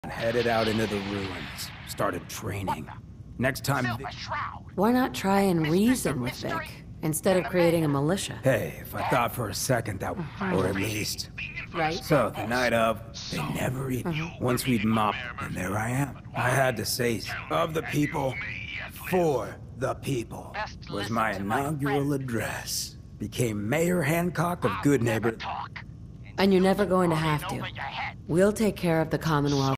Headed out into the ruins. Started training. Next time... Why not try and reason with Vic, instead of creating a militia? Hey, if I thought for a second that... Or at least... Right. So, the night of, they never eat. Once we'd mopped, and there I am. I had to say, of the people, for the people, was my inaugural address. Became Mayor Hancock of Good Neighbor. And you're never going to have to. We'll take care of the Commonwealth